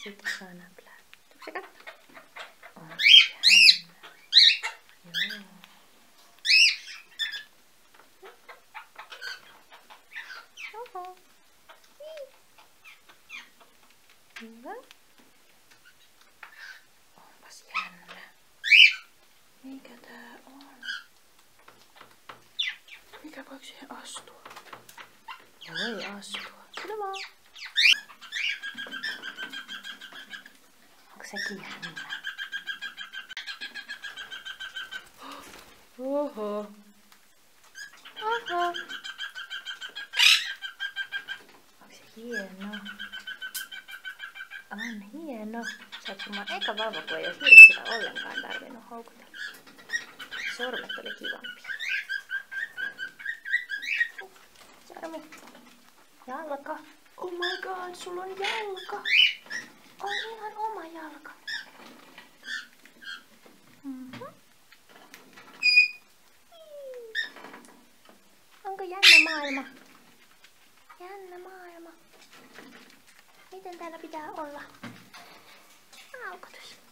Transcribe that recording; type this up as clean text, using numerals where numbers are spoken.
Sitten saa näplää. Tuuko se katto? On se jännä. Joo. Oho. Hyvä. Onpas jännä. Mikä tää on? Mikä voiko siihen astua? Voi astua. Kyllä vaan. Onko sekin jännä? Oho. Oho. Onko se hieno? On hieno. Sä oot varmaan eka vauva, kun ei oo hirsillä ollenkaan tarvinnut houkutella. Sormet oli kivampia. Sarmi. Jalka. Oh my god, sulla on jalka. On ihan oma jalka. Onko jännä maailma? Jännä maailma. Miten täällä pitää olla? Aukotus.